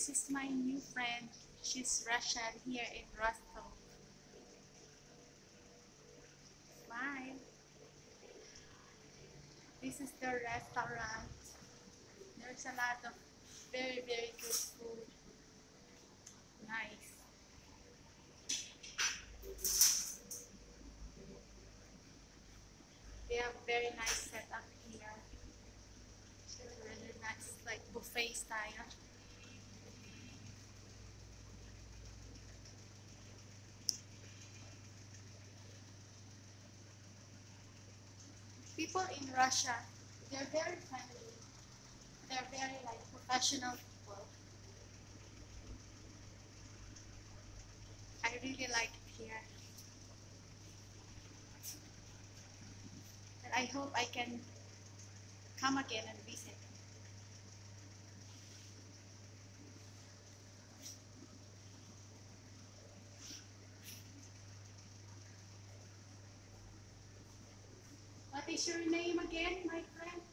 This is my new friend. She's Russian here in Rostov. Smile. This is the restaurant. There's a lot of very, very good food. Nice. They have very nice setup here. It's really nice, like buffet style. People in Russia, they're very friendly. They're very like professional people. I really like it here. And I hope I can come again and visit. What is your name again, my friend?